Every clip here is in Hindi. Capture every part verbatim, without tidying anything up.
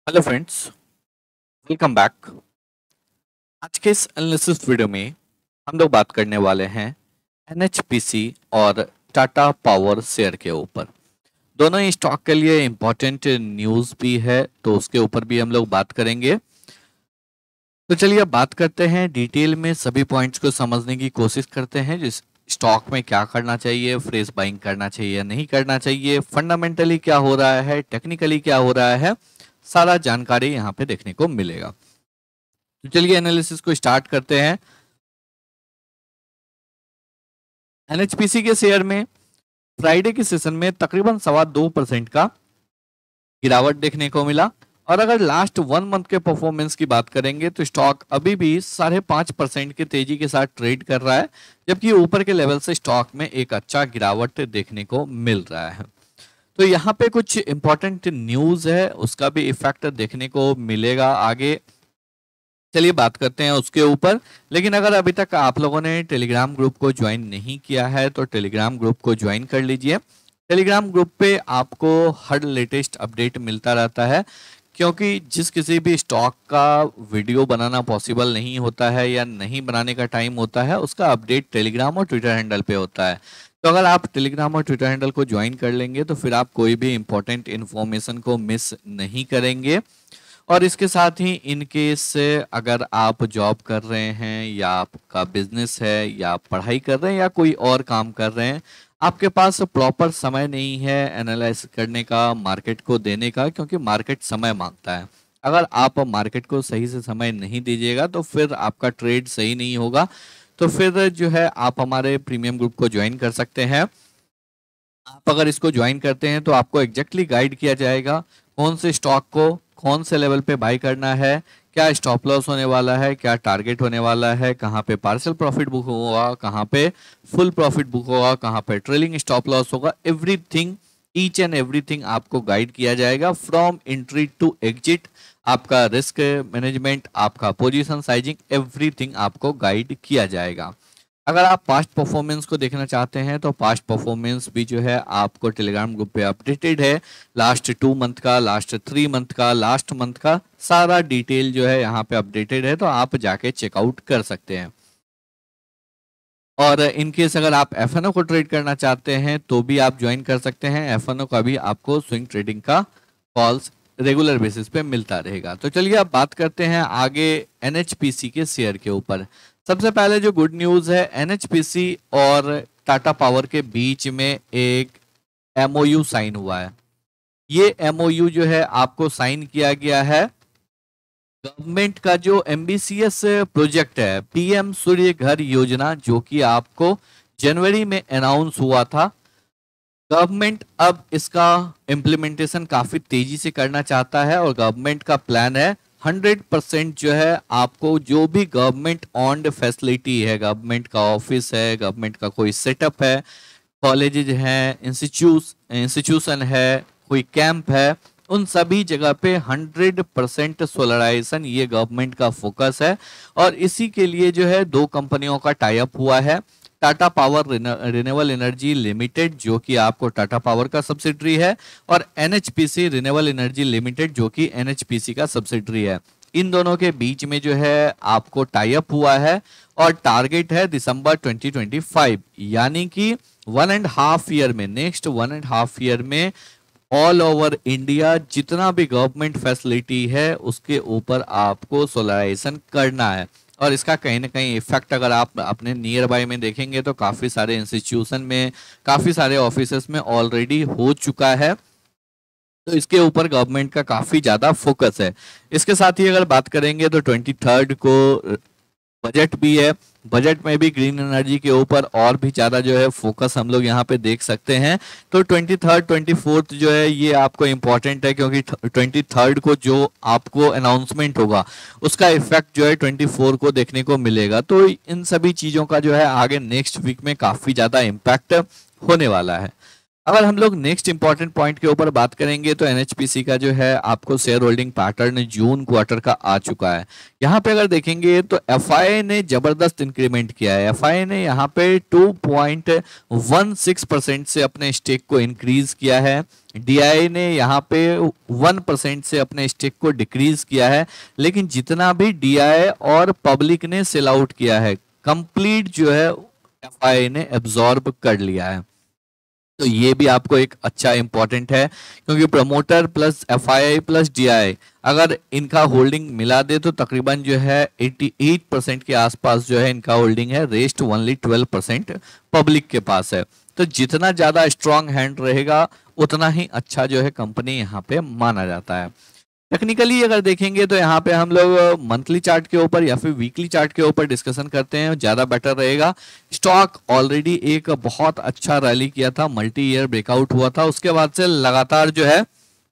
Hello friends, welcome back. आज के इस एनालिसिस वीडियो में हम लोग बात करने वाले हैं एन एच पी सी और टाटा पावर शेयर के ऊपर। दोनों ही स्टॉक के लिए इम्पोर्टेंट न्यूज़ भी है, तो उसके ऊपर भी हम लोग बात करेंगे। तो चलिए अब बात करते हैं डिटेल में, सभी पॉइंट्स को समझने की कोशिश करते हैं। जिस स्टॉक में क्या करना चाहिए, फ्रेश बाइंग करना चाहिए या नहीं करना चाहिए, फंडामेंटली क्या हो रहा है, टेक्निकली क्या हो रहा है, सारा जानकारी यहाँ पे देखने को मिलेगा। तो चलिए एनालिसिस को स्टार्ट करते हैं। एन एच पी सी के शेयर में फ्राइडे के सेशन में तकरीबन सवा दो परसेंट का गिरावट देखने को मिला। और अगर लास्ट वन मंथ के परफॉर्मेंस की बात करेंगे तो स्टॉक अभी भी साढ़े पाँच परसेंट की तेजी के साथ ट्रेड कर रहा है, जबकि ऊपर के लेवल से स्टॉक में एक अच्छा गिरावट देखने को मिल रहा है। तो यहाँ पे कुछ इंपॉर्टेंट न्यूज़ है, उसका भी इफेक्ट देखने को मिलेगा आगे। चलिए बात करते हैं उसके ऊपर। लेकिन अगर अभी तक आप लोगों ने टेलीग्राम ग्रुप को ज्वाइन नहीं किया है तो टेलीग्राम ग्रुप को ज्वाइन कर लीजिए। टेलीग्राम ग्रुप पे आपको हर लेटेस्ट अपडेट मिलता रहता है, क्योंकि जिस किसी भी स्टॉक का वीडियो बनाना पॉसिबल नहीं होता है या नहीं बनाने का टाइम होता है, उसका अपडेट टेलीग्राम और ट्विटर हैंडल पे होता है। तो अगर आप टेलीग्राम और ट्विटर हैंडल को ज्वाइन कर लेंगे तो फिर आप कोई भी इंपॉर्टेंट इन्फॉर्मेशन को मिस नहीं करेंगे। और इसके साथ ही इन केस अगर आप जॉब कर रहे हैं या आपका बिजनेस है या पढ़ाई कर रहे हैं या कोई और काम कर रहे हैं, आपके पास प्रॉपर समय नहीं है एनालाइज करने का, मार्केट को देने का, क्योंकि मार्केट समय मांगता है। अगर आप मार्केट को सही से समय नहीं दीजिएगा तो फिर आपका ट्रेड सही नहीं होगा। तो फिर जो है आप हमारे प्रीमियम ग्रुप को ज्वाइन कर सकते हैं। आप अगर इसको ज्वाइन करते हैं तो आपको एग्जैक्टली गाइड किया जाएगा कौन से स्टॉक को कौन से लेवल पे बाई करना है, क्या स्टॉप लॉस होने वाला है, क्या टारगेट होने वाला है, कहाँ पे पार्शियल प्रॉफिट बुक होगा, कहाँ पे फुल प्रॉफिट बुक होगा, कहाँ पे ट्रेलिंग स्टॉप लॉस होगा। एवरीथिंग, ईच एंड एवरीथिंग आपको गाइड किया जाएगा फ्रॉम एंट्री टू एग्जिट। आपका रिस्क मैनेजमेंट, आपका पोजीशन साइजिंग, एवरीथिंग आपको गाइड किया जाएगा। अगर आप पास्ट परफॉर्मेंस को देखना चाहते हैं तो पास्ट परफॉर्मेंस भी जो है आपको टेलीग्राम ग्रुप पे अपडेटेड है। लास्ट टू मंथ का, लास्ट थ्री मंथ का, लास्ट मंथ का सारा डिटेल जो है यहाँ पे अपडेटेड है, तो आप जाके चेकआउट कर सकते हैं। और इन केस अगर आप एफ एन ओ को ट्रेड करना चाहते हैं तो भी आप ज्वाइन कर सकते हैं। एफ एन ओ का भी आपको स्विंग ट्रेडिंग का कॉल्स रेगुलर बेसिस पे मिलता रहेगा। तो चलिए अब बात करते हैं आगे एन एच पी सी के शेयर के ऊपर। सबसे पहले जो गुड न्यूज़ है, एन एच पी सी और टाटा पावर के बीच में एक एम ओ यू साइन हुआ है। ये एम ओ यू जो है आपको साइन किया गया है गवर्नमेंट का जो एम्बिशियस प्रोजेक्ट है पी एम सूर्य घर योजना, जो कि आपको जनवरी में अनाउंस हुआ था। गवर्नमेंट अब इसका इम्प्लीमेंटेशन काफी तेजी से करना चाहता है और गवर्नमेंट का प्लान है हंड्रेड परसेंट जो है आपको जो भी गवर्नमेंट ऑन्ड फैसिलिटी है, गवर्नमेंट का ऑफिस है, गवर्नमेंट का कोई सेटअप है, कॉलेजेज हैं, इंस्टीट्यूट इंस्टीट्यूशन है, कोई कैंप है, उन सभी जगह पे हंड्रेड परसेंट सोलराइजेशन ये गवर्नमेंट का फोकस है। और इसी के लिए जो है दो कंपनियों का टाई अप हुआ है। Tata Power Renewable Energy Limited, जो कि आपको टाटा पावर का सब्सिडरी है, और N H P C Renewable Energy Limited, जो कि एन एच पी सी का सब्सिडरी है। इन दोनों के बीच में जो है आपको टाई अप हुआ है और टारगेट है दिसंबर ट्वेंटी ट्वेंटी फाइव, यानी कि वन एंड हाफ ईयर में, next one and half year में ऑल ओवर इंडिया जितना भी गवर्नमेंट फैसिलिटी है उसके ऊपर आपको सोलराइजेशन करना है। और इसका कहीं ना कहीं इफेक्ट अगर आप अपने नियर बाय में देखेंगे तो काफ़ी सारे इंस्टीट्यूशन में, काफ़ी सारे ऑफिसेस में ऑलरेडी हो चुका है। तो इसके ऊपर गवर्नमेंट का काफ़ी ज़्यादा फोकस है। इसके साथ ही अगर बात करेंगे तो ट्वेंटी थर्ड को बजट भी है। बजट में भी ग्रीन एनर्जी के ऊपर और भी ज़्यादा जो है फोकस हम लोग यहाँ पे देख सकते हैं। तो ट्वेंटी थर्ड ट्वेंटी फोर्थ जो है ये आपको इम्पोर्टेंट है, क्योंकि ट्वेंटी थर्ड को जो आपको अनाउंसमेंट होगा उसका इफेक्ट जो है ट्वेंटी फोर को देखने को मिलेगा। तो इन सभी चीज़ों का जो है आगे नेक्स्ट वीक में काफ़ी ज़्यादा इम्पैक्ट होने वाला है। अगर हम लोग नेक्स्ट इंपॉर्टेंट पॉइंट के ऊपर बात करेंगे तो एनएचपीसी का जो है आपको share holding pattern June quarter का आ चुका है। यहाँ पे अगर देखेंगे तो एफआईआई ने जबरदस्त इंक्रीमेंट किया है। एफआईआई ने यहाँ पे two point one six percent से अपने स्टेक को इंक्रीज किया है। डीआई ने यहाँ पे वन परसेंट से अपने स्टेक को डिक्रीज किया है। लेकिन जितना भी डीआई और पब्लिक ने सेल आउट किया है कंप्लीट जो है एफआईआई ने एब्जॉर्ब कर लिया है। तो ये भी आपको एक अच्छा इंपॉर्टेंट है, क्योंकि promoter plus FII plus DII अगर इनका होल्डिंग मिला दे तो तकरीबन जो है अठासी परसेंट के आसपास जो है इनका होल्डिंग है। Rest only twelve percent public के पास है। तो जितना ज्यादा स्ट्रांग हैंड रहेगा उतना ही अच्छा जो है कंपनी यहाँ पे माना जाता है। टेक्निकली अगर देखेंगे तो यहाँ पे हम लोग मंथली चार्ट के ऊपर या फिर वीकली चार्ट के ऊपर डिस्कशन करते हैं, ज्यादा बेटर रहेगा। स्टॉक ऑलरेडी एक बहुत अच्छा रैली किया था, मल्टी ईयर ब्रेकआउट हुआ था, उसके बाद से लगातार जो है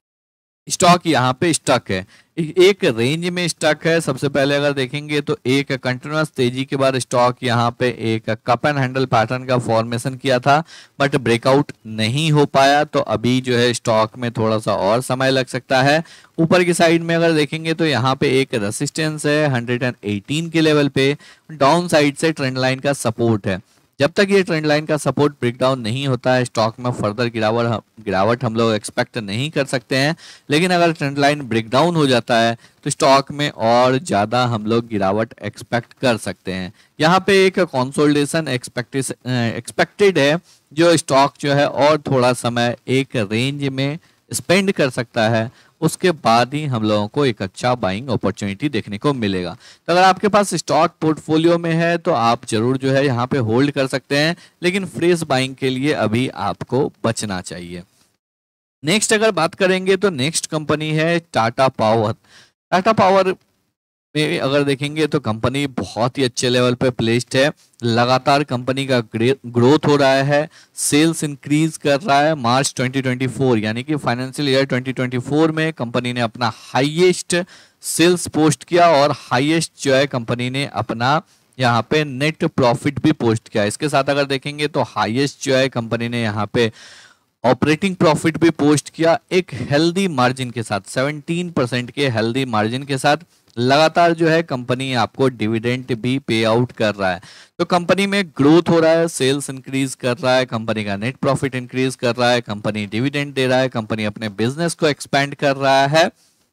स्टॉक यहाँ पे स्टक है, एक रेंज में स्टक है। सबसे पहले अगर देखेंगे तो एक कंटिन्यूअस तेजी के बाद स्टॉक यहाँ पे एक कप एंड हैंडल पैटर्न का फॉर्मेशन किया था, बट ब्रेकआउट नहीं हो पाया। तो अभी जो है स्टॉक में थोड़ा सा और समय लग सकता है। ऊपर की साइड में अगर देखेंगे तो यहाँ पे एक रेसिस्टेंस है वन एटीन के लेवल पे, डाउन साइड से ट्रेंड लाइन का सपोर्ट है। जब तक ये ट्रेंड लाइन का सपोर्ट ब्रेकडाउन नहीं होता है स्टॉक में फर्दर गिरावट गिरावट हम लोग एक्सपेक्ट नहीं कर सकते हैं। लेकिन अगर ट्रेंड लाइन ब्रेकडाउन हो जाता है तो स्टॉक में और ज़्यादा हम लोग गिरावट एक्सपेक्ट कर सकते हैं। यहाँ पे एक कंसोलिडेशन एक्सपेक्टेड है, जो स्टॉक जो है और थोड़ा समय एक रेंज में स्पेंड कर सकता है, उसके बाद ही हम लोगों को एक अच्छा बाइंग अपॉर्चुनिटी देखने को मिलेगा। तो अगर आपके पास स्टॉक पोर्टफोलियो में है तो आप जरूर जो है यहाँ पे होल्ड कर सकते हैं, लेकिन फ्रेश बाइंग के लिए अभी आपको बचना चाहिए। नेक्स्ट अगर बात करेंगे तो नेक्स्ट कंपनी है टाटा पावर। टाटा पावर में अगर देखेंगे तो कंपनी बहुत ही अच्छे लेवल पे प्लेस्ड है। लगातार कंपनी का ग्रोथ हो रहा है, सेल्स इंक्रीज कर रहा है। मार्च ट्वेंटी ट्वेंटी फोर यानी कि financial year twenty twenty four में कंपनी ने अपना हाईएस्ट सेल्स पोस्ट किया और हाईएस्ट जो है कंपनी ने अपना यहाँ पे नेट प्रॉफिट भी पोस्ट किया। इसके साथ अगर देखेंगे तो हाईएस्ट जो है कंपनी ने यहाँ पे ऑपरेटिंग प्रॉफिट भी पोस्ट किया, एक हेल्दी मार्जिन के साथ, सेवनटीन परसेंट के हेल्दी मार्जिन के साथ। लगातार जो है कंपनी आपको डिविडेंड भी पे आउट कर रहा है। तो कंपनी में ग्रोथ हो रहा है, सेल्स इंक्रीज कर रहा है, कंपनी का नेट प्रॉफिट इंक्रीज कर रहा है, कंपनी डिविडेंड दे रहा है, कंपनी अपने बिजनेस को एक्सपेंड कर रहा है।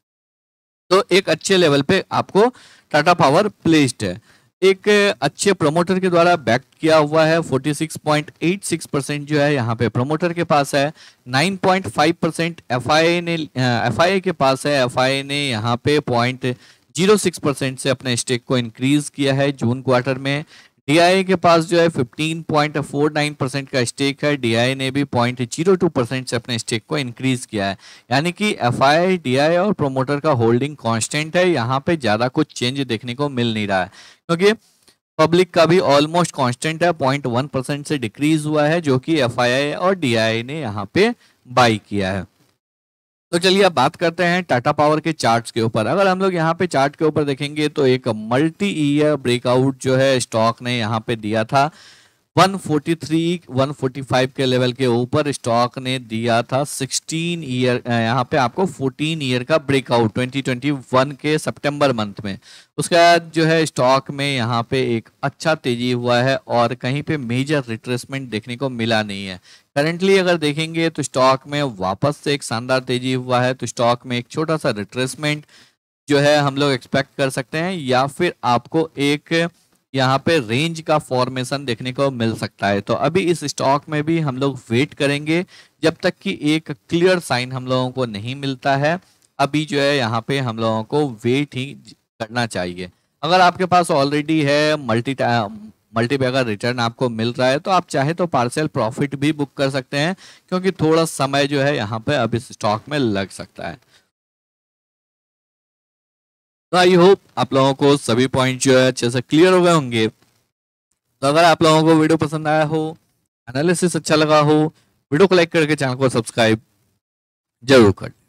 तो एक अच्छे लेवल पे आपको टाटा पावर प्लेस्ड है। एक अच्छे प्रमोटर के द्वारा बैक किया हुआ है। छियालीस पॉइंट आठ सिक्स परसेंट जो है यहाँ पे प्रमोटर के पास है। नौ पॉइंट फाइव परसेंट एफआईआई ने एफआईआई के पास है। एफआईआई ने यहाँ पे पॉइंट जीरो सिक्स परसेंट से अपने स्टेक को इंक्रीज किया है जून क्वार्टर में। डीआई के पास जो है fifteen point four nine percent का स्टेक है। डीआई ने भी पॉइंट जीरो टू परसेंट से अपने स्टेक को इंक्रीज किया है। यानी कि एफआईआई, डीआई और प्रोमोटर का होल्डिंग कांस्टेंट है। यहाँ पे ज्यादा कुछ चेंज देखने को मिल नहीं रहा है, क्योंकि पब्लिक का भी ऑलमोस्ट कांस्टेंट है, पॉइंट वन परसेंट से डिक्रीज हुआ है, जो कि एफआईआई और डीआई ने यहाँ पे बाई किया है। तो चलिए अब बात करते हैं टाटा पावर के चार्ट्स के ऊपर। अगर हम लोग यहाँ पे चार्ट के ऊपर देखेंगे तो एक मल्टी ईयर ब्रेकआउट जो है स्टॉक ने यहाँ पे दिया था। One forty three, one forty five के लेवल के ऊपर स्टॉक ने दिया था सिक्सटीन ईयर, यहाँ पे आपको फोर्टीन ईयर का ब्रेकआउट ट्वेंटी ट्वेंटी वन के सितंबर मंथ में। उसके बाद जो है स्टॉक में यहाँ पे एक अच्छा तेजी हुआ है और कहीं पे मेजर रिट्रेसमेंट देखने को मिला नहीं है। करंटली अगर देखेंगे तो स्टॉक में वापस से एक शानदार तेजी हुआ है। तो स्टॉक में एक छोटा सा रिट्रेसमेंट जो है हम लोग एक्सपेक्ट कर सकते हैं, या फिर आपको एक यहाँ पे रेंज का फॉर्मेशन देखने को मिल सकता है। तो अभी इस स्टॉक में भी हम लोग वेट करेंगे जब तक कि एक क्लियर साइन हम लोगों को नहीं मिलता है। अभी जो है यहाँ पे हम लोगों को वेट ही करना चाहिए। अगर आपके पास ऑलरेडी है मल्टी मल्टी बैगर रिटर्न आपको मिल रहा है तो आप चाहे तो पार्शियल प्रॉफिट भी बुक कर सकते हैं, क्योंकि थोड़ा समय जो है यहाँ पे अब इस स्टॉक में लग सकता है। तो आई होप आप लोगों को सभी पॉइंट जो है अच्छे से क्लियर हो गए होंगे। तो अगर आप लोगों को वीडियो पसंद आया हो, एनालिसिस अच्छा लगा हो, वीडियो को लाइक करके चैनल को सब्सक्राइब जरूर कर।